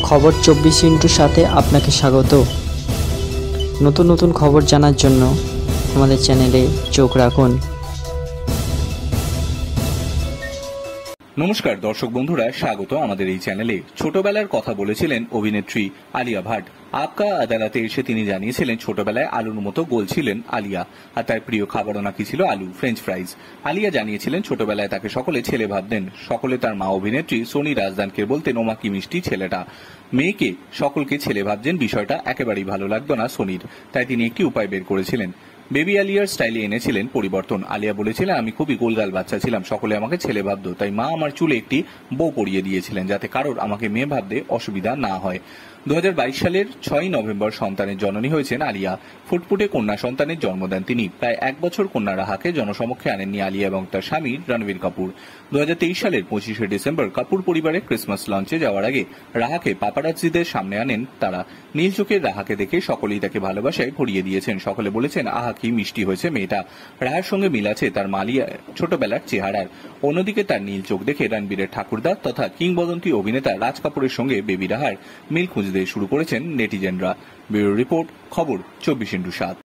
খবর 24 সাথে আপনাকে স্বাগত। নতুন নতুন খবর জানার জন্য আমাদের চ্যানেলে চোখ রাখুন। নমস্কার দর্শক বন্ধুরা, স্বাগত আমাদের এই চ্যানেলে। ছোটবেলার কথা বলেছিলেন অভিনেত্রী আলিয়া ভাট। আপকা আদালতে এসে তিনি জানিয়েছিলেন ছোটবেলায় আলুর মতো গোল ছিলেন আলিয়া, আর তার প্রিয় খাবারও নাকি ছিল আলু, ফ্রেঞ্চ ফ্রাইজ। আলিয়া জানিয়েছিলেন ছোটবেলায় তাকে সকলে ছেলে ভাবতেন, সকলে তার মা অভিনেত্রী সোনি রাজদানকে বলতেন ওমা কি মিষ্টি ছেলেটা। মেয়েকে সকলকে ছেলে ভাবছেন, বিষয়টা একেবারেই ভালো লাগতো না সোনির, তাই তিনি একটি উপায় বের করেছিলেন। বেবি আলিয়ার স্টাইলে এনেছিলেন পরিবর্তন। আলিয়া বলেছিলেন, আমি খুবই গোলগাল বাচ্চা ছিলাম, সকলে আমাকে ছেলে ভাবতো, তাই মা আমার চুলে একটি বো পরিয়ে দিয়েছিলেন যাতে কারোর আমাকে মেয়ে ভাবতে অসুবিধা না হয়। 2022 সালের 6 নভেম্বর সন্তানের জননী হয়েছেন আলিয়া। ফুটফুটে কন্যা সন্তানের জন্ম দেন তিনি। প্রায় 1 বছর কন্যা রাহাকে জনসমক্ষে আনেননি আলিয়া এবং তার স্বামী রণবীর কাপুর। 2023 সালের 25শে ডিসেম্বর কাপুর পরিবারের ক্রিসমাস লঞ্চে যাওয়ার আগে রাহাকে পাপারাজ্জিদের সামনে আনেন তারা। নীল চোখের রাহাকে দেখে সকলেই তাকে ভালোবাসায় ভরিয়ে দিয়েছেন। সকলে বলেছেন, আহা কি মিষ্টি হয়েছে মেয়েটা। রাহার সঙ্গে মিল আছে তার মালিয়া ছোটবেলার চেহারার। অন্যদিকে তার নীল চোখ দেখে রণবীরের ঠাকুরদা তথা কিংবদন্তি অভিনেতা রাজ কাপুরের সঙ্গে বেবি রাহার মিল খুঁজতে শুরু করেছেন নেটিজেনরা। ব্যুরো রিপোর্ট, খবর 24x7।